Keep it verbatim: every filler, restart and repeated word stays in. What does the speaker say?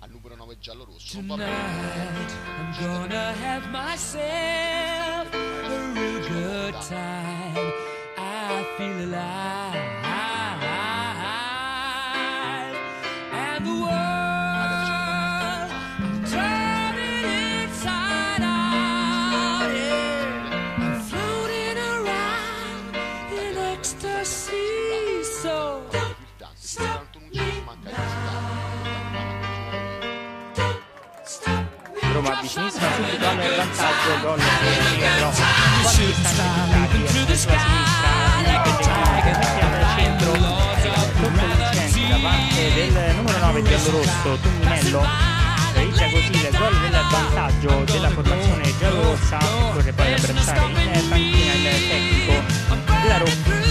al numero nove giallo-rosso. Non va bene. I'm gonna have myself a real good time. I feel alive, and the world turning inside out, yeah. I'm floating around in ecstasy, so don't stop me now. Roma avvicinissima subito al vantaggio, gol di Pietro, quasi distanti sulla sinistra, che mette al centro, colpo vincente da parte del numero nove giallorosso, Tumminello, realizza così il gol del vantaggio della formazione giallorossa, e corre poi ad abbracciare in panchina il tecnico della Roma.